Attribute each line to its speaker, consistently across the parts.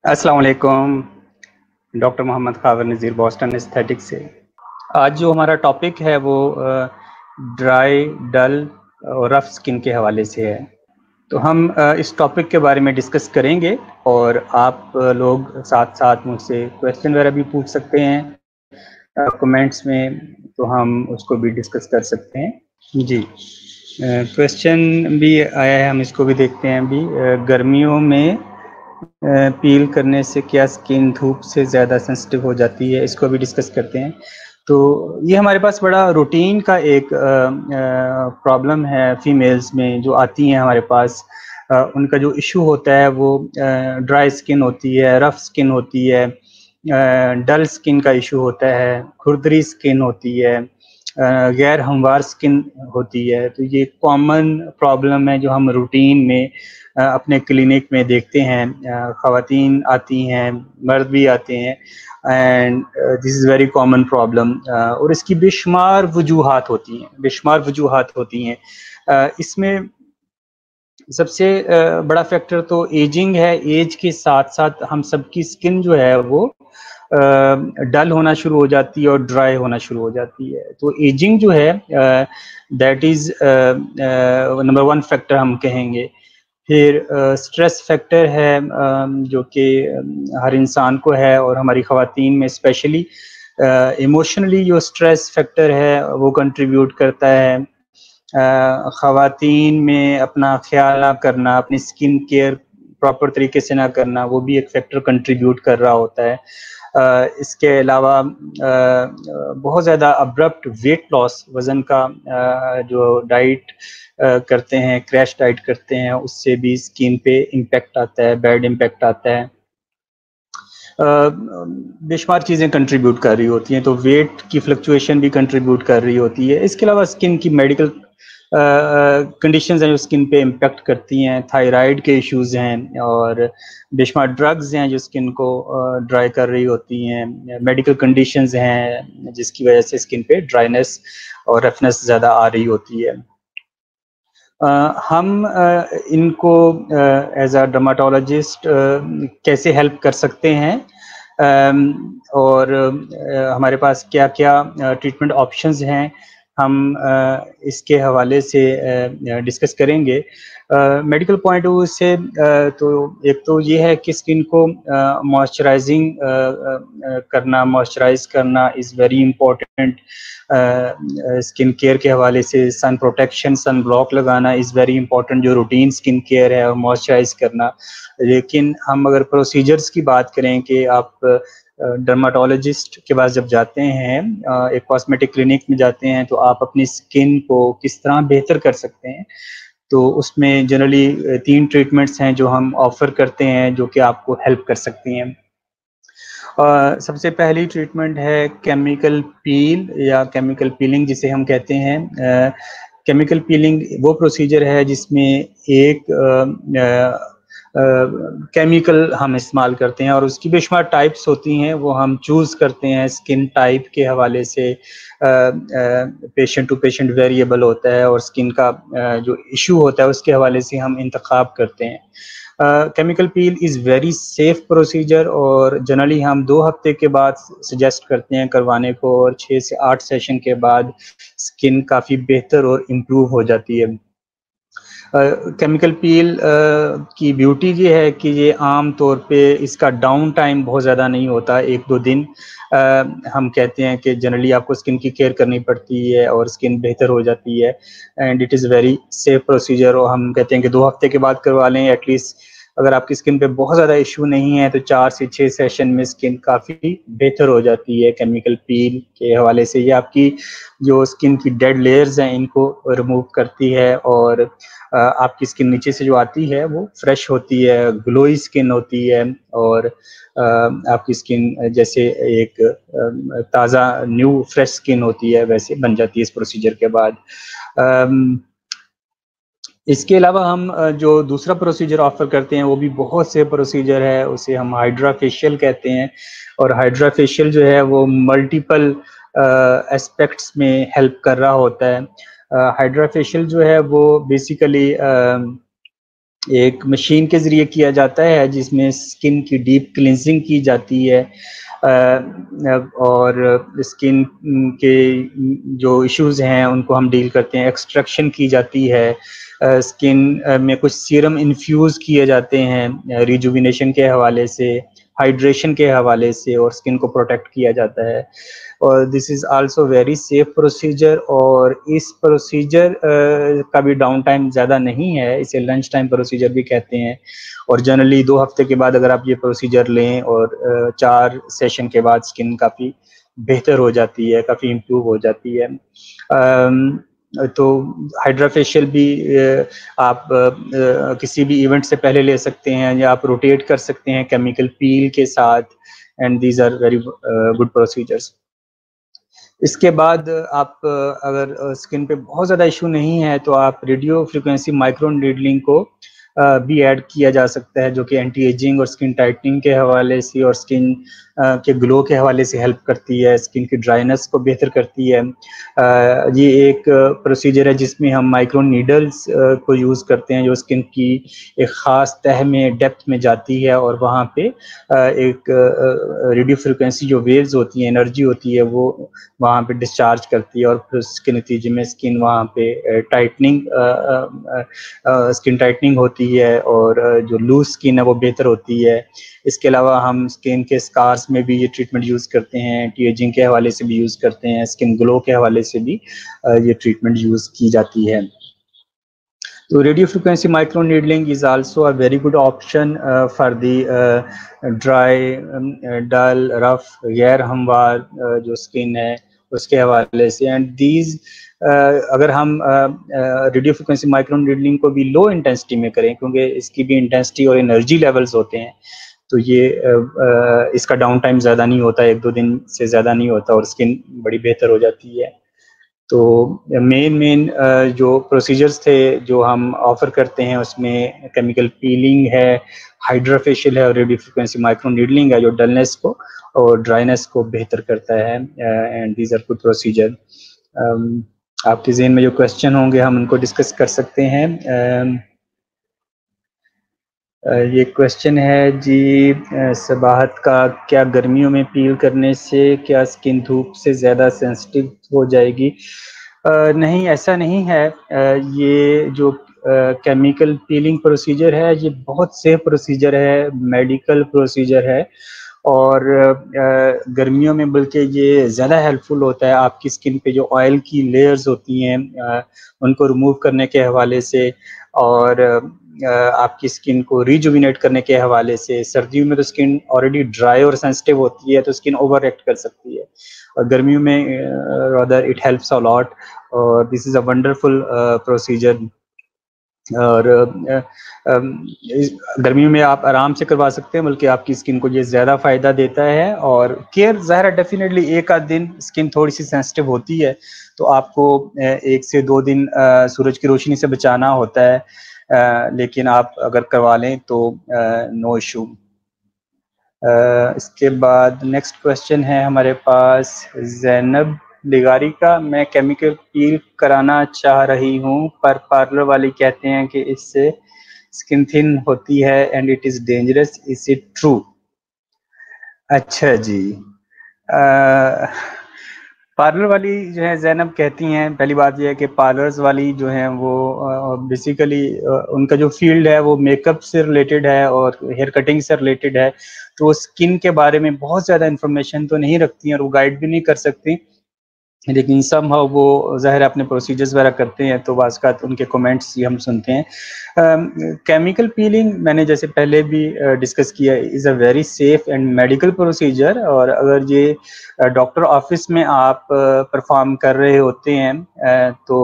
Speaker 1: अस्सलाम वालेकुम। Doctor Mohammad Khawar Nazir, Boston aesthetic से। आज जो हमारा टॉपिक है वो ड्राई, डल और रफ स्किन के हवाले से है। तो हम इस टॉपिक के बारे में डिस्कस करेंगे और आप लोग साथ साथ मुझसे क्वेश्चन वगैरह भी पूछ सकते हैं कमेंट्स में, तो हम उसको भी डिस्कस कर सकते हैं। जी, क्वेश्चन भी आया है, हम इसको भी देखते हैं अभी। गर्मियों में पील करने से क्या स्किन धूप से ज़्यादा सेंसिटिव हो जाती है, इसको भी डिस्कस करते हैं। तो ये हमारे पास बड़ा रूटीन का एक प्रॉब्लम है फीमेल्स में जो आती हैं हमारे पास। उनका जो इशू होता है वो ड्राई स्किन होती है, रफ स्किन होती है, डल स्किन का इशू होता है, खुरदरी स्किन होती है, गैर हमवार स्किन होती है। तो ये कॉमन प्रॉब्लम है जो हम रूटीन में अपने क्लिनिक में देखते हैं। ख़वातीन आती हैं, मर्द भी आते हैं, and this is very common problem. और इसकी बेशुमार वजूहात होती हैं, बेशुमार वजूहात होती हैं। इसमें सबसे बड़ा फैक्टर तो एजिंग है। एज के साथ-साथ हम सबकी स्किन जो है वो डल होना शुरू हो जाती है और ड्राई होना शुरू हो जाती है। तो एजिंग जो है दैट इज़ नंबर 1 फैक्टर हम कहेंगे। फिर स्ट्रेस फैक्टर है जो कि हर इंसान को है और हमारी ख़वातीन में स्पेशली इमोशनली जो स्ट्रेस फैक्टर है वो कंट्रीब्यूट करता है। ख़वातीन में अपना ख़्याल ना करना, अपनी स्किन केयर प्रॉपर तरीके से ना करना, वो भी एक फैक्टर कंट्रीब्यूट कर रहा होता है। इसके अलावा बहुत ज़्यादा अब्रप्ट वेट लॉस, वज़न का जो डाइट करते हैं, क्रैश डाइट करते हैं, उससे भी स्किन पे इम्पैक्ट आता है, बैड इम्पैक्ट आता है। बेशुमार चीज़ें कंट्रीब्यूट कर रही होती हैं, तो वेट की फ्लक्चुएशन भी कंट्रीब्यूट कर रही होती है। इसके अलावा स्किन की मेडिकल कंडीशंस हैं जो स्किन पे इम्पैक्ट करती हैं, थायराइड के इश्यूज़ हैं और बेशुमार ड्रग्स हैं जो स्किन को ड्राई कर रही होती हैं, मेडिकल कंडीशंस हैं जिसकी वजह से स्किन पे ड्राइनेस और रफनेस ज़्यादा आ रही होती है। हम इनको एज़ अ डर्माटोलॉजिस्ट कैसे हेल्प कर सकते हैं, और हमारे पास क्या-क्या ट्रीटमेंट ऑप्शंस हैं, हम इसके हवाले से डिस्कस करेंगे। मेडिकल पॉइंट ऑफ व्यू से तो एक तो ये है कि स्किन को मॉइस्चराइज़िंग करना, मॉइस्चराइज़ करना is very important. Skin care के हवाले से सन प्रोटेक्शन, सन ब्लॉक लगाना इज़ वेरी इंपॉर्टेंट, जो रूटीन स्किन केयर है और मॉइस्चराइज़ करना। लेकिन हम अगर प्रोसीजर्स की बात करें कि आप डर्माटोलॉजिस्ट के पास जब जाते हैं, एक कॉस्मेटिक क्लिनिक में जाते हैं, तो आप अपनी स्किन को किस तरह बेहतर कर सकते हैं, तो उसमें जनरली 3 ट्रीटमेंट्स हैं जो हम ऑफ़र करते हैं, जो कि आपको हेल्प कर सकती हैं। सबसे पहली ट्रीटमेंट है केमिकल पील या केमिकल पीलिंग जिसे हम कहते हैं। केमिकल पीलिंग वो प्रोसीजर है जिसमें एक केमिकल हम इस्तेमाल करते हैं और उसकी बेशुमार टाइप्स होती हैं, वो हम चूज़ करते हैं स्किन टाइप के हवाले से। पेशेंट टू पेशेंट वेरिएबल होता है और स्किन का जो इश्यू होता है उसके हवाले से हम इंतखाब करते हैं। Chemical peel is very safe procedure और जनरली हम 2 हफ्ते के बाद सजेस्ट करते हैं करवाने को, और 6 से 8 सेशन के बाद स्किन काफ़ी बेहतर और इम्प्रूव हो जाती है। केमिकल पील की ब्यूटी ये है कि ये आम तौर पे इसका डाउन टाइम बहुत ज़्यादा नहीं होता, 1-2 दिन। हम कहते हैं कि जनरली आपको स्किन की केयर करनी पड़ती है और स्किन बेहतर हो जाती है, and it is very safe procedure. और हम कहते हैं कि 2 हफ्ते के बाद करवा लें एटलीस्ट। अगर आपकी स्किन पे बहुत ज़्यादा इश्यू नहीं है तो 4 से 6 सेशन में स्किन काफ़ी बेहतर हो जाती है केमिकल पील के हवाले से। ये आपकी जो स्किन की डेड लेयर्स हैं इनको रिमूव करती है और आपकी स्किन नीचे से जो आती है वो फ्रेश होती है, ग्लोई स्किन होती है और आपकी स्किन जैसे एक ताज़ा न्यू फ्रेश स्किन होती है वैसे बन जाती है इस प्रोसीजर के बाद। अम, इसके अलावा हम जो दूसरा प्रोसीजर ऑफ़र करते हैं वो भी बहुत से प्रोसीजर है, उसे हम हाइड्रा फेशियल कहते हैं। और हाइड्रा फेशियल जो है वो मल्टीपल एस्पेक्ट्स में हेल्प कर रहा होता है। हाइड्रा फेशियल जो है वो बेसिकली एक मशीन के ज़रिए किया जाता है जिसमें स्किन की डीप क्लींजिंग की जाती है और स्किन के जो इश्यूज़ हैं उनको हम डील करते हैं। एक्सट्रैक्शन की जाती है, स्किन में कुछ सीरम इन्फ्यूज़ किए जाते हैं रिजुविनेशन के हवाले से, हाइड्रेशन के हवाले से, और स्किन को प्रोटेक्ट किया जाता है। और this is also very safe procedure, और इस प्रोसीजर का भी डाउन टाइम ज़्यादा नहीं है, इसे लंच टाइम प्रोसीजर भी कहते हैं। और जनरली 2 हफ्ते के बाद अगर आप ये प्रोसीजर लें और 4 सेशन के बाद स्किन काफ़ी बेहतर हो जाती है, काफ़ी इम्प्रूव हो जाती है। तो हाइड्रा फेशियल भी आप किसी भी इवेंट से पहले ले सकते हैं, या आप रोटेट कर सकते हैं केमिकल पील के साथ, and these are very good procedures. इसके बाद आप अगर स्किन पे बहुत ज़्यादा इशू नहीं है तो आप रेडियो फ्रीक्वेंसी माइक्रो नीडलिंग को भी ऐड किया जा सकता है, जो कि एंटी एजिंग और स्किन टाइटनिंग के हवाले से और स्किन के ग्लो के हवाले से हेल्प करती है, स्किन की ड्राइनेस को बेहतर करती है। ये एक प्रोसीजर है जिसमें हम माइक्रो नीडल्स को यूज़ करते हैं, जो स्किन की एक ख़ास तह में डेप्थ में जाती है और वहाँ पे एक रेडियो फ्रीक्वेंसी जो वेव्स होती हैं, एनर्जी होती है, वो वहाँ पे डिस्चार्ज करती है, और फिर उसके नतीजे में स्किन वहाँ पे स्किन टाइटनिंग होती है, और जो लूज स्किन है वो बेहतर होती है। इसके अलावा हम स्किन के स्कार्स में भी ये ट्रीटमेंट यूज़ करते हैं, एंटी एजिंग के हवाले से भी यूज़ करते हैं, स्किन ग्लो के हवाले से भी ये ट्रीटमेंट यूज़ की जाती है। So radio frequency micro needling is also a very good option for the dry, dull, rough, गैर हमवार जो स्किन है उसके हवाले से। एंड दीज अगर हम रेडियो फ्रिक्वेंसी माइक्रो नीडलिंग को भी लो इंटेंसिटी में करें, क्योंकि इसकी भी इंटेंसिटी और एनर्जी लेवल्स होते हैं, तो ये इसका डाउन टाइम ज़्यादा नहीं होता, 1-2 दिन से ज़्यादा नहीं होता, और स्किन बड़ी बेहतर हो जाती है। तो मेन जो प्रोसीजर्स थे जो हम ऑफ़र करते हैं उसमें केमिकल पीलिंग है, हाइड्रा फेशियल है, और रेडियो फ्रीक्वेंसी माइक्रो नीडलिंग है, जो डलनेस को और ड्राइनेस को बेहतर करता है। And these are good procedure. आपके ज़हन में जो क्वेश्चन होंगे हम उनको डिस्कस कर सकते हैं। ये क्वेश्चन है जी, सबाहत का, क्या गर्मियों में पील करने से क्या स्किन धूप से ज़्यादा सेंसिटिव हो जाएगी? नहीं, ऐसा नहीं है। ये जो केमिकल पीलिंग प्रोसीजर है, ये बहुत सेफ प्रोसीजर है, मेडिकल प्रोसीजर है, और गर्मियों में बल्कि ये ज़्यादा हेल्पफुल होता है आपकी स्किन पे जो ऑयल की लेयर्स होती हैं उनको रिमूव करने के हवाले से, और आपकी स्किन को रिजुविनेट करने के हवाले से। सर्दियों में तो स्किन ऑलरेडी ड्राई और सेंसिटिव होती है, तो स्किन ओवर रिएक्ट कर सकती है, और गर्मियों में rather it helps a lot, और this is a wonderful procedure. और गर्मियों में आप आराम से करवा सकते हैं, बल्कि आपकी स्किन को ये ज़्यादा फ़ायदा देता है। और केयर ज़ाहिर है डेफिनेटली 1 आध दिन स्किन थोड़ी-सी सेंसिटिव होती है, तो आपको 1 से 2 दिन सूरज की रोशनी से बचाना होता है, लेकिन आप अगर करवा लें तो नो इश्यू। इसके बाद नेक्स्ट क्वेश्चन है हमारे पास ज़ैनब लिगारी का, मैं केमिकल पील कराना चाह रही हूँ, पर पार्लर वाले कहते हैं कि इससे स्किन थिन होती है and it is dangerous, is it true? अच्छा जी। पार्लर वाली जो है ज़ैनब कहती हैं, पहली बात ये है कि पार्लर्स वाली जो हैं वो बेसिकली उनका जो फील्ड है वो मेकअप से रिलेटेड है और हेयर कटिंग से रिलेटेड है, तो वो स्किन के बारे में बहुत ज़्यादा इन्फॉर्मेशन तो नहीं रखती हैं और वो गाइड भी नहीं कर सकती। लेकिन समहाउ वो ज़ाहिर है अपने प्रोसीजर्स वगैरह करते हैं, तो बाज़-औक़ात उनके कमेंट्स ही हम सुनते हैं। केमिकल पीलिंग मैंने जैसे पहले भी डिस्कस किया, is a very safe and medical procedure, और अगर ये डॉक्टर ऑफ़िस में आप परफ़ॉर्म कर रहे होते हैं, तो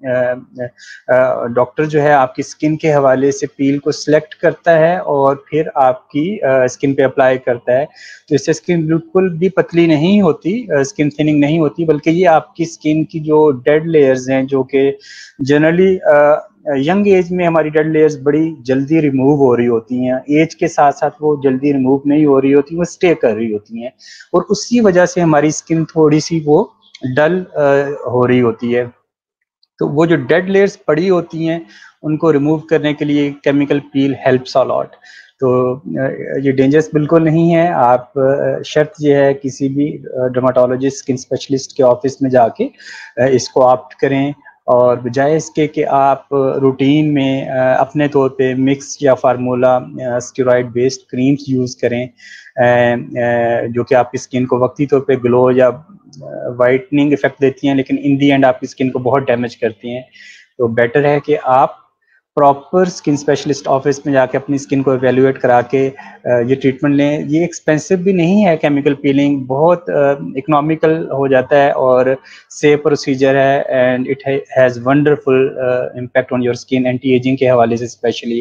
Speaker 1: डॉक्टर जो है आपकी स्किन के हवाले से पील को सिलेक्ट करता है और फिर आपकी स्किन पे अप्लाई करता है। तो इससे स्किन बिल्कुल भी पतली नहीं होती, स्किन थिनिंग नहीं होती, बल्कि ये आपकी स्किन की जो डेड लेयर्स हैं, जो कि जनरली यंग एज में हमारी डेड लेयर्स बड़ी जल्दी रिमूव हो रही होती हैं, एज के साथ-साथ वो जल्दी रिमूव नहीं हो रही होती, वो स्टे कर रही होती हैं, और उसी वजह से हमारी स्किन थोड़ी-सी वो डल हो रही होती है। तो वो जो डेड लेयर्स पड़ी होती हैं, उनको रिमूव करने के लिए chemical peel helps a lot. तो ये डेंजरस बिल्कुल नहीं है। आप शर्त ये है किसी भी डर्माटोलॉजिस्ट स्किन स्पेशलिस्ट के ऑफिस में जाके इसको ऑप्ट करें, और बजाय इसके कि आप रूटीन में अपने तौर पे मिक्स या formula steroid based creams use करें जो कि आपकी स्किन को वक्ती तौर पे ग्लो या वाइटनिंग इफेक्ट देती हैं, लेकिन इन दी एंड आपकी स्किन को बहुत डैमेज करती हैं। तो बेटर है कि आप प्रॉपर स्किन स्पेशलिस्ट ऑफिस में जाके अपनी स्किन को एवेल्युएट करा के ये ट्रीटमेंट लें। ये एक्सपेंसिव भी नहीं है, केमिकल पीलिंग बहुत इकोनॉमिकल हो जाता है और सेफ प्रोसीजर है, and it has wonderful impact on your skin anti ageing के हवाले से स्पेशली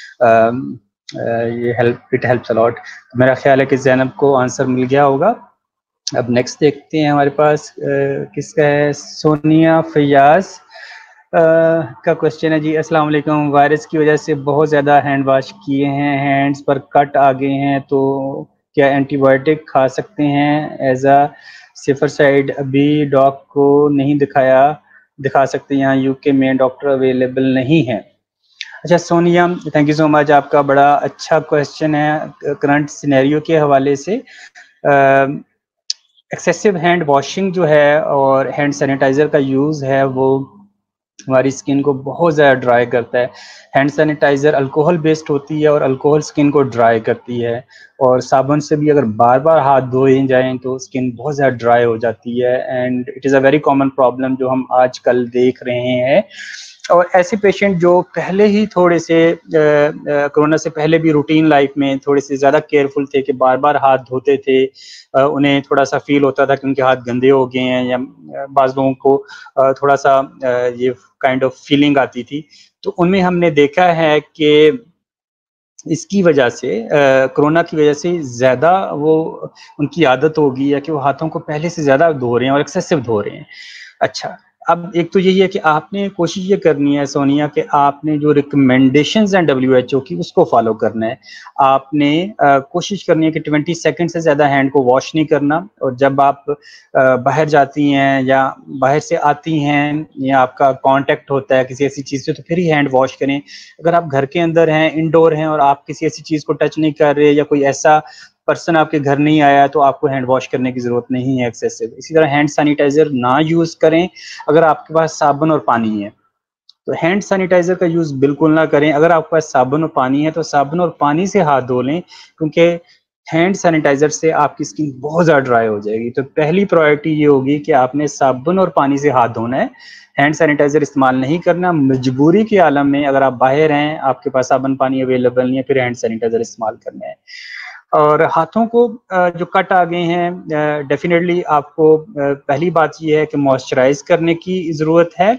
Speaker 1: ये इट हेल्प्स अ लॉट। मेरा ख्याल है कि ज़ैनब को आंसर मिल गया होगा। अब नेक्स्ट देखते हैं हमारे पास किसका है। सोनिया फैयाज का क्वेश्चन है जी, अस्सलाम वालेकुम। वायरस की वजह से बहुत ज़्यादा हैंड वॉश किए हैं, हैंड्स पर कट आ गए हैं, तो क्या एंटीबायोटिक खा सकते हैं एज अ सेफर साइड? अभी डॉक्टर को नहीं दिखा सकते, यहाँ यूके में डॉक्टर अवेलेबल नहीं है। अच्छा Sonia, thank you so much, आपका बड़ा अच्छा क्वेश्चन है करंट सिनेरियो के हवाले से। एक्सेसिव हैंड वॉशिंग जो है और हैंड सैनिटाइज़र का यूज़ है वो हमारी स्किन को बहुत ज़्यादा ड्राई करता है। हैंड सैनिटाइज़र अल्कोहल बेस्ड होती है और अल्कोहल स्किन को ड्राई करती है, और साबुन से भी अगर बार बार हाथ धोए जाएं तो स्किन बहुत ज़्यादा ड्राई हो जाती है, and it is a very common problem जो हम आजकल देख रहे हैं। और ऐसे पेशेंट जो पहले ही थोड़े से कोरोना से पहले भी रूटीन लाइफ में थोड़े से ज़्यादा केयरफुल थे कि बार बार हाथ धोते थे, उन्हें थोड़ा सा फील होता था कि उनके हाथ गंदे हो गए हैं, या बाज़ लोगों को थोड़ा सा ये काइंड ऑफ फीलिंग आती थी, तो उनमें हमने देखा है कि इसकी वजह से कोरोना की वजह से ज़्यादा वो उनकी आदत हो गई है कि वो हाथों को पहले से ज़्यादा धो रहे हैं और एक्सेसिव धो रहे हैं। अच्छा, अब एक तो यही है कि आपने कोशिश ये करनी है सोनिया कि आपने जो रिकमेंडेशंस हैं डब्ल्यूएचओ की उसको फॉलो करना है। आपने कोशिश करनी है कि 20 सेकंड से ज़्यादा हैंड को वॉश नहीं करना, और जब आप बाहर जाती हैं या बाहर से आती हैं या आपका कांटेक्ट होता है किसी ऐसी चीज़ से, तो फिर ही हैंड वॉश करें। अगर आप घर के अंदर हैं, इंडोर हैं, और आप किसी ऐसी चीज़ को टच नहीं कर रहे, या कोई ऐसा पर्सन आपके घर नहीं आया, तो आपको हैंड वॉश करने की ज़रूरत नहीं है एक्सेसिव। इसी तरह हैंड सैनिटाइज़र ना यूज़ करें। अगर आपके पास साबुन और पानी है तो हैंड सैनिटाइज़र का यूज़ बिल्कुल ना करें। अगर आपके पास साबुन और पानी है तो साबुन और पानी से हाथ धो लें, क्योंकि हैंड सैनिटाइज़र से आपकी स्किन बहुत ज़्यादा ड्राई हो जाएगी। तो पहली प्रायोरिटी ये होगी कि आपने साबुन और पानी से हाथ धोना है, हैंड सैनिटाइज़र इस्तेमाल नहीं करना। मजबूरी के आलम में अगर आप बाहर हैं, आपके पास साबुन पानी अवेलेबल नहीं है, फिर हैंड सैनिटाइज़र इस्तेमाल करना है। और हाथों को जो कट आ गए हैं, डेफिनेटली आपको पहली बात ये है कि मॉइस्चराइज़ करने की ज़रूरत है।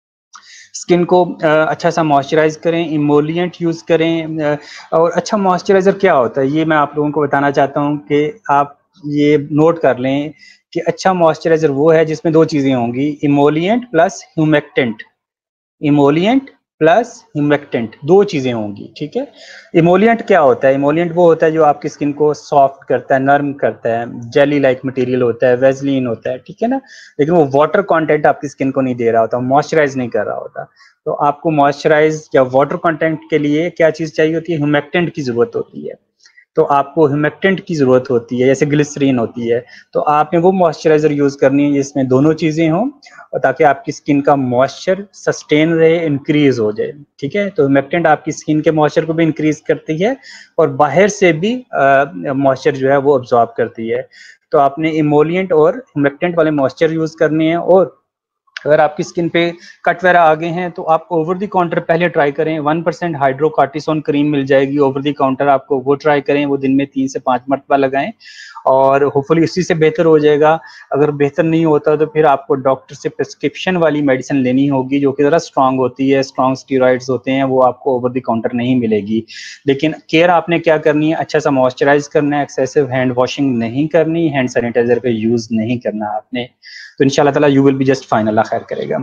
Speaker 1: स्किन को अच्छा सा मॉइस्चराइज़ करें, इमोलिएंट यूज़ करें, और अच्छा मॉइस्चराइज़र क्या होता है ये मैं आप लोगों को बताना चाहता हूँ कि आप ये नोट कर लें कि अच्छा मॉइस्चराइज़र वो है जिसमें 2 चीज़ें होंगी, emollient plus humectant. Emollient plus humectant 2 चीज़ें होंगी, ठीक है? इमोलिएंट क्या होता है? इमोलिएंट वो होता है जो आपकी स्किन को सॉफ्ट करता है, नर्म करता है, जेली लाइक मटेरियल होता है, वैसलीन होता है, ठीक है ना? लेकिन वो वाटर कंटेंट आपकी स्किन को नहीं दे रहा होता, मॉइस्चराइज़ नहीं कर रहा होता। तो आपको मॉइस्चराइज़ या वाटर कंटेंट के लिए क्या चीज़ चाहिए होती है? ह्यूमेक्टेंट की ज़रूरत होती है। तो आपको ह्यूमेक्टेंट की ज़रूरत होती है, जैसे ग्लिसरीन होती है, तो आपने वो मॉइस्चराइज़र यूज़ करनी है जिसमें दोनों चीज़ें हों, और ताकि आपकी स्किन का मॉइस्चर सस्टेन रहे, इंक्रीज़ हो जाए, ठीक है? तो ह्यूमेक्टेंट आपकी स्किन के मॉइस्चर को भी इंक्रीज़ करती है और बाहर से भी मॉइस्चर जो है वो अब्ज़ॉर्ब करती है। तो आपने इमोलिएंट और ह्यूमेक्टेंट वाले मॉइस्चर यूज़ करने हैं, और अगर आपकी स्किन पे कट वगैरह आ गए हैं तो आप ओवर द काउंटर पहले ट्राई करें। 1% हाइड्रोकॉर्टिसोन क्रीम मिल जाएगी ओवर द काउंटर, आपको वो ट्राई करें, वो दिन में 3 से 5 मरतबा लगाएं और होपफुली उसी से बेहतर हो जाएगा। अगर बेहतर नहीं होता तो फिर आपको डॉक्टर से प्रिस्क्रिप्शन वाली मेडिसिन लेनी होगी जो कि ज़रा स्ट्रांग होती है, स्ट्रांग स्टेरॉइड्स होते हैं, वो आपको ओवर द काउंटर नहीं मिलेगी। लेकिन केयर आपने क्या करनी है, अच्छा सा मॉइस्चराइज करना है, एक्सेसिव हैंड वॉशिंग नहीं करनी, हैंड सैनिटाइजर का यूज़ नहीं करना आपने, तो इंशाल्लाह ताला you will be just fine, अल्लाह खैर करेगा।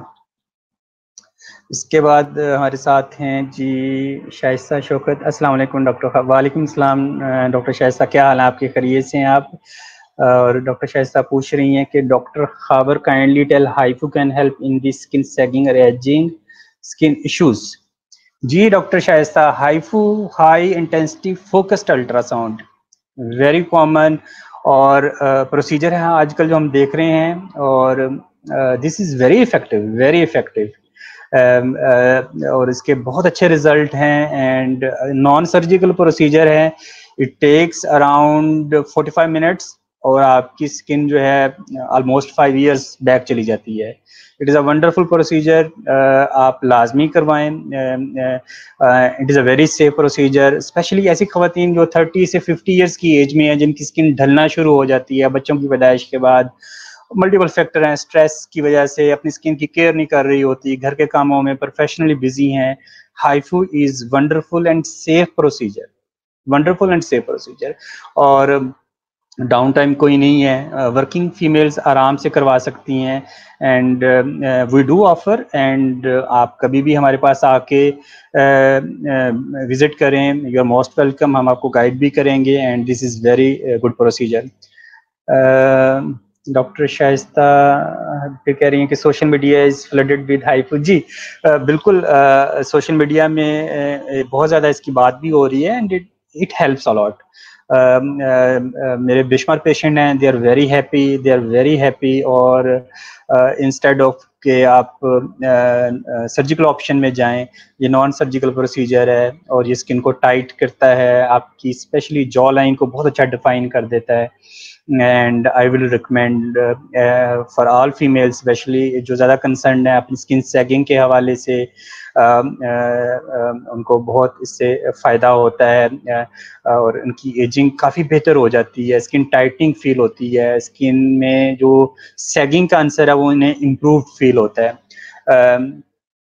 Speaker 1: इसके बाद हमारे साथ हैं जी शाइस्ता शौकत। अस्सलाम वालेकुम डॉक्टर। वालेकुम सलाम डॉक्टर शाइस्ता, क्या हाल है आपके? खैरियत से हैं आप? और डॉक्टर शाइस्ता पूछ रही हैं कि डॉक्टर खाबर kindly tell how you can help in the skin sagging और एजिंग स्किन इश्यूज। जी doctor Shaista, HIFU high intensity focused ultrasound very common और प्रोसीजर है आजकल जो हम देख रहे हैं, और दिस इज़ वेरी इफेक्टिव। और इसके बहुत अच्छे रिजल्ट हैं एंड नॉन सर्जिकल प्रोसीजर है। इट टेक्स अराउंड 45 मिनट्स और आपकी स्किन जो है ऑलमोस्ट 5 इयर्स बैक चली जाती है। It is a wonderful procedure, आप लाजमी करवाएं। It is a very safe procedure, specially ऐसी खवातीन जो 30 से 50 ईयर्स की एज में है, जिनकी स्किन ढलना शुरू हो जाती है बच्चों की पैदाइश के बाद। मल्टीपल फैक्टर हैं, स्ट्रेस की वजह से अपनी स्किन की केयर नहीं कर रही होती, घर के कामों में प्रोफेशनली बिजी हैं। HIFU is wonderful and safe procedure, wonderful and safe procedure. और डाउन टाइम कोई नहीं है, वर्किंग फीमेल्स आराम से करवा सकती हैं। And we do offer, and आप कभी भी हमारे पास आके विजिट करें, यू आर मोस्ट वेलकम। हम आपको गाइड भी करेंगे and this is very good procedure. Doctor Shaista फिर कह रही हैं कि social media is flooded with HIFU. जी बिल्कुल, सोशल मीडिया में बहुत ज़्यादा इसकी बात भी हो रही है and it it helps a lot. मेरे बेशुमार पेशेंट हैं, they are very happy, they are very happy. और इंस्टेड ऑफ कि आप सर्जिकल ऑप्शन में जाएं, ये नॉन सर्जिकल प्रोसीजर है और ये स्किन को टाइट करता है, आपकी स्पेशली जॉ लाइन को बहुत अच्छा डिफाइन कर देता है। And I will recommend for all female, specially जो ज़्यादा कंसर्न है अपनी स्किन सैगिंग के हवाले से, उनको बहुत इससे फ़ायदा होता है। और उनकी एजिंग काफ़ी बेहतर हो जाती है, स्किन टाइटनिंग फील होती है, स्किन में जो सैगिंग का आंसर है वो इन्हें इम्प्रूव फील होता है।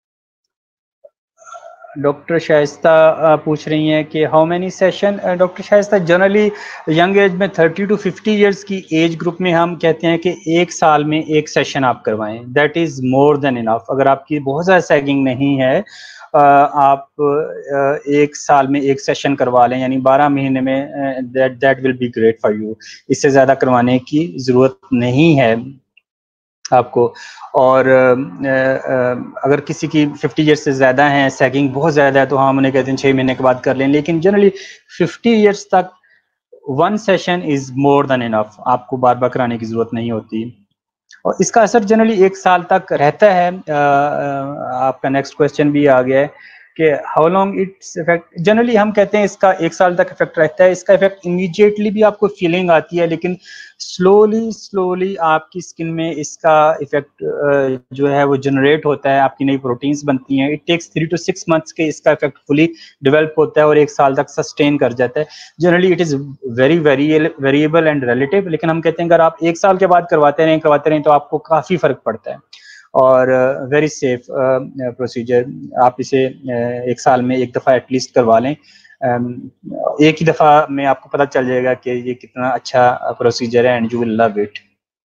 Speaker 1: डॉक्टर शाइस्ता पूछ रही हैं कि how many session. Doctor Shaista, generally young age में 30 टू 50 इयर्स की एज ग्रुप में हम कहते हैं कि एक साल में एक सेशन आप करवाएं, that is more than enough. अगर आपकी बहुत ज़्यादा सैगिंग नहीं है, आप एक साल में एक सेशन करवा लें, यानी 12 महीने में, that that will be great for you. इससे ज़्यादा करवाने की ज़रूरत नहीं है आपको। और अगर किसी की 50 ईयर्स से ज़्यादा है, सैगिंग बहुत ज़्यादा है, तो हम उन्हें कहते हैं 6 महीने के बाद कर लें। लेकिन जनरली 50 ईयर्स तक one session is more than enough, आपको बार बार कराने की ज़रूरत नहीं होती। और इसका असर जनरली एक साल तक रहता है। आपका नेक्स्ट क्वेश्चन भी आ गया है कि how long its effect. Generally हम कहते हैं इसका एक साल तक इफेक्ट रहता है। इसका इफेक्ट इमीडिएटली भी आपको फीलिंग आती है, लेकिन स्लोली स्लोली आपकी स्किन में इसका इफेक्ट जो है वो जनरेट होता है, आपकी नई प्रोटीन्स बनती हैं। इट टेक्स 3 to 6 मंथ्स के इसका इफेक्ट फुली डेवलप होता है और एक साल तक सस्टेन कर जाता है। Generally it is very variable and relative, लेकिन हम कहते हैं अगर आप एक साल के बाद करवाते रहें तो आपको काफ़ी फ़र्क पड़ता है। और वेरी सेफ प्रोसीजर। आप इसे एक साल में एक दफ़ा एटलीस्ट करवा लें। एक ही दफ़ा में आपको पता चल जाएगा कि ये कितना अच्छा प्रोसीजर है and you will love it.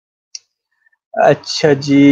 Speaker 1: अच्छा जी,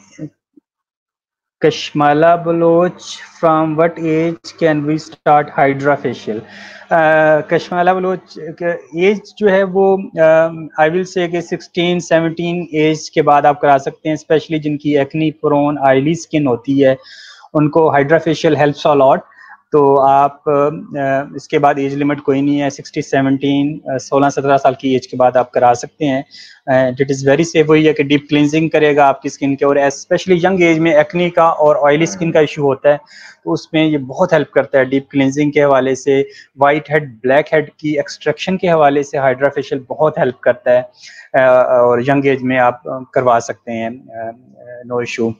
Speaker 1: Kashmala Baloch from what age can we start hydra facial. Kashmala Baloch age जो है वो आई विल से कि 16-17 एज के बाद आप करा सकते हैं, स्पेशली जिनकी एक्नी प्रोन ऑयली स्किन होती है उनको hydra facial helps a lot. तो आप इसके बाद एज लिमिट कोई नहीं है, 16-17 16-17 साल की एज के बाद आप करा सकते हैं। It is very safe. वही है कि डीप क्लिनजिंग करेगा आपकी स्किन के, और स्पेशली यंग एज में एक्नी का और ऑयली स्किन का इशू होता है, तो उसमें ये बहुत हेल्प करता है डीप क्लिनजिंग के हवाले से। वाइट हेड ब्लैक हेड की एक्सट्रैक्शन के हवाले से हाइड्रा फेशियल बहुत हेल्प करता है, और यंग एज में आप करवा सकते हैं, नो इशू।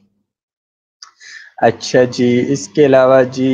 Speaker 1: अच्छा जी, इसके अलावा जी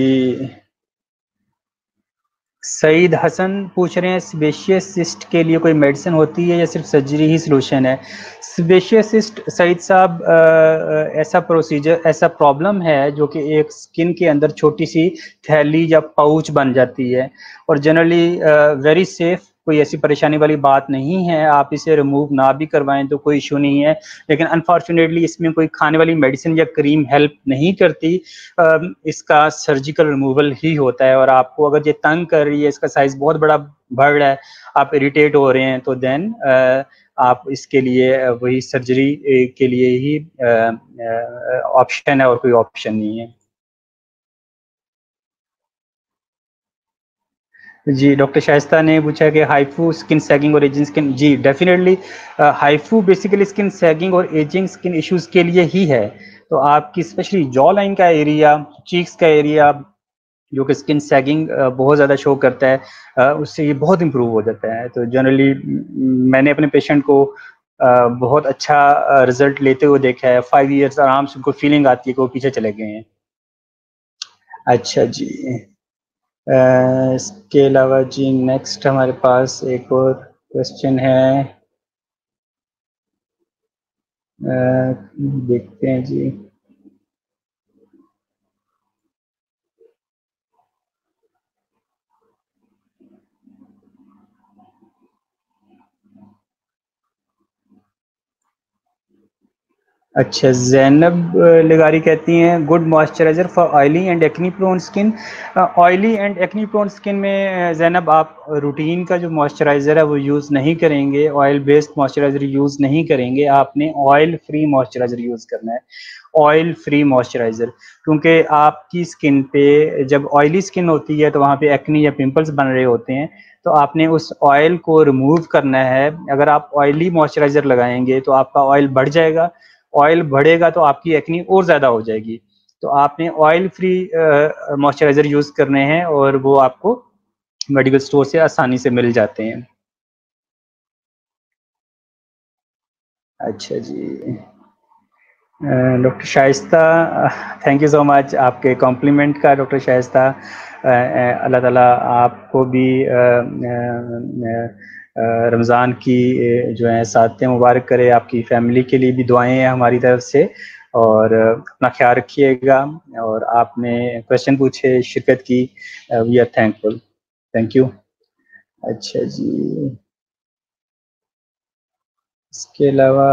Speaker 1: सईद हसन पूछ रहे हैं सेबेशियस सिस्ट के लिए कोई मेडिसिन होती है या सिर्फ सर्जरी ही सलूशन है। सेबेशियस सिस्ट सईद साहब, ऐसा प्रोसीजर, ऐसा प्रॉब्लम है जो कि एक स्किन के अंदर छोटी सी थैली या पाउच बन जाती है, और जनरली वेरी सेफ, कोई ऐसी परेशानी वाली बात नहीं है। आप इसे रिमूव ना भी करवाएं तो कोई इशू नहीं है, लेकिन अनफॉर्चुनेटली इसमें कोई खाने वाली मेडिसिन या क्रीम हेल्प नहीं करती। इसका सर्जिकल रिमूवल ही होता है, और आपको अगर ये तंग कर रही है, इसका साइज बहुत बड़ा बढ़ रहा है, आप इरिटेट हो रहे हैं, तो देन आप इसके लिए वही सर्जरी के लिए ही ऑप्शन है, और कोई ऑप्शन नहीं है। जी, डॉक्टर शाइस्ता ने पूछा कि हाइफू स्किन सैगिंग और एजिंग स्किन, जी definitely HIFU basically skin sagging और एजिंग स्किन इश्यूज़ के लिए ही है। तो आपकी स्पेशली जॉ लाइन का एरिया, चीक्स का एरिया जो कि स्किन सैगिंग बहुत ज़्यादा शो करता है, उससे ये बहुत इम्प्रूव हो जाता है। तो जनरली मैंने अपने पेशेंट को बहुत अच्छा रिज़ल्ट लेते हुए देखा है। 5 ईयर्स आराम से उनको फीलिंग आती है कि वो पीछे चले गए हैं। अच्छा जी। इसके अलावा जी नेक्स्ट हमारे पास एक और क्वेश्चन है। देखते हैं जी। अच्छा, ज़ैनब लगारी कहती हैं good moisturiser for oily and acne prone skin. Oily and acne prone skin में ज़ैनब आप रूटीन का जो मॉइस्चराइज़र है वो यूज़ नहीं करेंगे, ऑयल बेस्ड मॉइस्चराइज़र यूज़ नहीं करेंगे, आपने ऑयल फ्री मॉइस्चराइज़र यूज़ करना है। ऑयल फ्री मॉइस्चराइज़र, क्योंकि आपकी स्किन पे जब ऑयली स्किन होती है तो वहाँ पे एक्नी या पिंपल्स बन रहे होते हैं, तो आपने उस ऑयल को रिमूव करना है। अगर आप ऑयली मॉइस्चराइज़र लगाएंगे तो आपका ऑयल बढ़ जाएगा, ऑयल बढ़ेगा तो आपकी एक्नी और ज़्यादा हो जाएगी। तो आपने ऑयल फ्री मॉइस्चराइज़र यूज़ करने हैं और वो आपको मेडिकल स्टोर से आसानी से मिल जाते हैं। अच्छा जी। Doctor Shaista, thank you so much आपके कॉम्प्लीमेंट का डॉक्टर शाइस्ता। अल्लाह ताला आपको भी रमज़ान की जो है सादतें मुबारक करे, आपकी फैमिली के लिए भी दुआएं हैं हमारी तरफ से। और अपना ख्याल रखिएगा। और आपने क्वेश्चन पूछे, शिरकत की, we are thankful. Thank you. अच्छा जी। इसके अलावा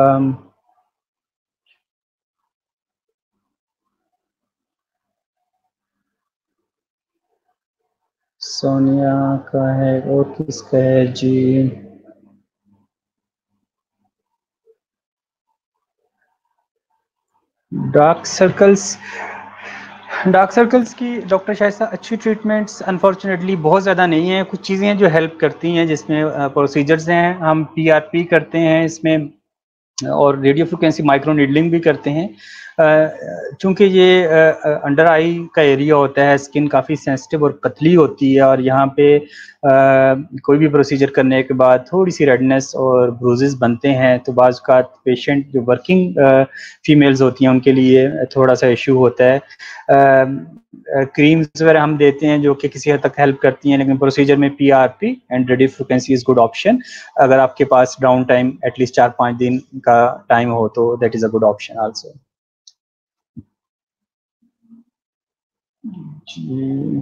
Speaker 1: सोनिया का है और किसका है जी? डार्क सर्कल्स, डार्क सर्कल्स की डॉक्टर शाइस्ता अच्छी ट्रीटमेंट्स अनफॉर्चुनेटली बहुत ज़्यादा नहीं है। कुछ चीज़ें हैं जो हेल्प करती हैं, जिसमें प्रोसीजर्स हैं, हम पीआरपी करते हैं इसमें और रेडियो फ्रिक्वेंसी माइक्रो नीडलिंग भी करते हैं। चूँकि ये अंडर आई का एरिया होता है, स्किन काफ़ी सेंसिटिव और पतली होती है और यहाँ पे कोई भी प्रोसीजर करने के बाद थोड़ी-सी रेडनेस और ब्रूजेस बनते हैं, तो बाज़ औक़ात पेशेंट जो वर्किंग फीमेल्स होती हैं उनके लिए थोड़ा-सा इश्यू होता है। क्रीम्स वगैरह हम देते हैं जो कि किसी हद तक हेल्प करती हैं, लेकिन प्रोसीजर में PRP and radio frequency is good option. अगर आपके पास डाउन टाइम एटलीस्ट 4-5 दिन का टाइम हो तो that is a good option also. जी।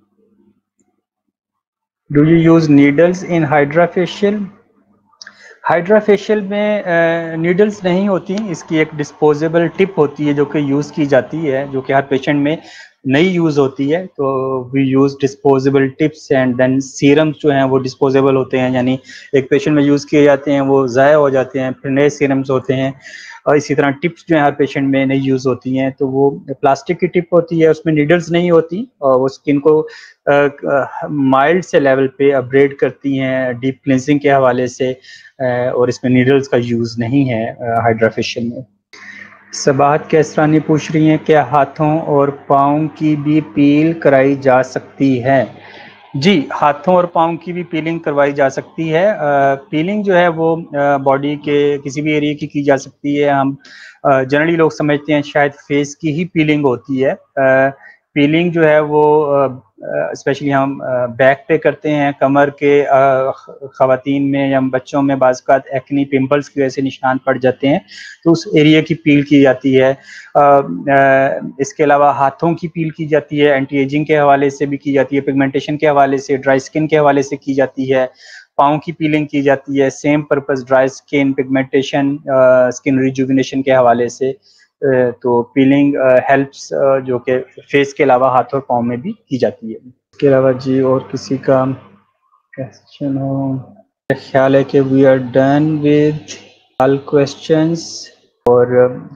Speaker 1: Do you use needles in hydra facial? Hydra facial में नीडल्स नहीं होती, इसकी एक डिस्पोजेबल टिप होती है जो कि यूज़ की जाती है, जो कि हर पेशेंट में नहीं यूज़ होती है। तो we use disposable tips and then serums जो हैं वो डिस्पोजेबल होते हैं, यानी एक पेशेंट में यूज़ किए जाते हैं, वो ज़ाया हो जाते हैं, फिर नए सीरम्स होते हैं। और इसी तरह टिप्स जो हैं हर पेशेंट में नहीं यूज़ होती हैं, तो वो प्लास्टिक की टिप होती है, उसमें नीडल्स नहीं होती और वो स्किन को माइल्ड से लेवल पे अपग्रेड करती हैं डीप क्लींजिंग के हवाले से। और इसमें नीडल्स का यूज़ नहीं है हाइड्रा फेशियल में। सबाहत कैसरानी पूछ रही हैं क्या हाथों और पाँव की भी पील कराई जा सकती है? जी, हाथों और पाँव की भी पीलिंग करवाई जा सकती है। पीलिंग जो है वो बॉडी के किसी भी एरिया की जा सकती है। हम जनरली लोग समझते हैं शायद फेस की ही पीलिंग होती है। पीलिंग जो है वो स्पेशली हम बैक पे करते हैं, कमर के ख़वातीन में या बच्चों में बाज़ औक़ात एक्ने पिंपल्स की वजह से निशान पड़ जाते हैं, तो उस एरिया की पील की जाती है। इसके अलावा हाथों की पील की जाती है, एंटी एजिंग के हवाले से भी की जाती है, पिगमेंटेशन के हवाले से, ड्राई स्किन के हवाले से की जाती है। पाँव की पीलिंग की जाती है, same purpose dry skin, pigmentation, skin rejuvenation के हवाले से। तो पीलिंग हेल्प्स जो कि फेस के अलावा हाथ और पाँव में भी की जाती है। इसके अलावा जी और किसी का क्वेश्चन हो? मेरा ख्याल है कि we are done with all questions. और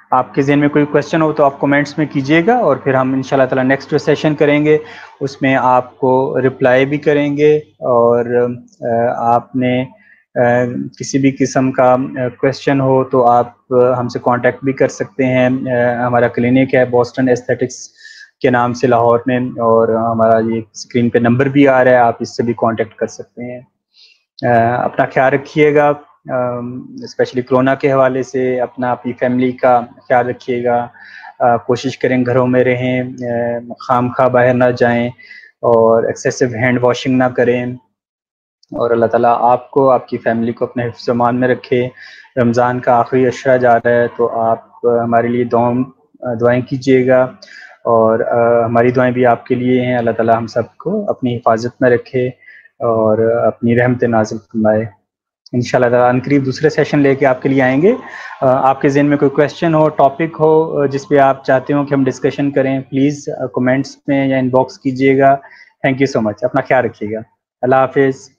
Speaker 1: आपके ज़हन में कोई क्वेश्चन हो तो आप कमेंट्स में कीजिएगा और फिर हम इंशाल्लाह ताला नेक्स्ट जो सेशन करेंगे उसमें आपको रिप्लाई भी करेंगे। और आपने किसी भी किस्म का क्वेश्चन हो तो आप हमसे कांटेक्ट भी कर सकते हैं। हमारा क्लिनिक है बोस्टन एस्थेटिक्स के नाम से लाहौर में, और हमारा ये स्क्रीन पे नंबर भी आ रहा है, आप इससे भी कांटेक्ट कर सकते हैं। अपना ख्याल रखिएगा, स्पेशली कोरोना के हवाले से अपना अपनी फैमिली का ख्याल रखिएगा। कोशिश करें घरों में रहें, खामखा बाहर ना जाएं और एक्सेसिव हैंड वॉशिंग ना करें। और अल्लाह ताला आपको, आपकी फैमिली को अपने हिफ्ज़-ओ-मान में रखे। रमज़ान का आखिरी अशरा जा रहा है तो आप हमारे लिए दुआएं कीजिएगा, और हमारी दुआएं भी आपके लिए हैं। अल्लाह ताला हम सबको अपनी हिफाजत में रखे और अपनी रहमत नाज़िल फरमाए। इंशाल्लाह ताला अनकरीब दूसरे सेशन लेके आपके लिए आएंगे। आपके ज़हन में कोई क्वेश्चन हो, टॉपिक हो जिस पे आप चाहते हो कि हम डिस्कशन करें, प्लीज़ कमेंट्स में या इनबॉक्स कीजिएगा। Thank you so much. अपना ख्याल रखिएगा। अल्लाह हाफिज़।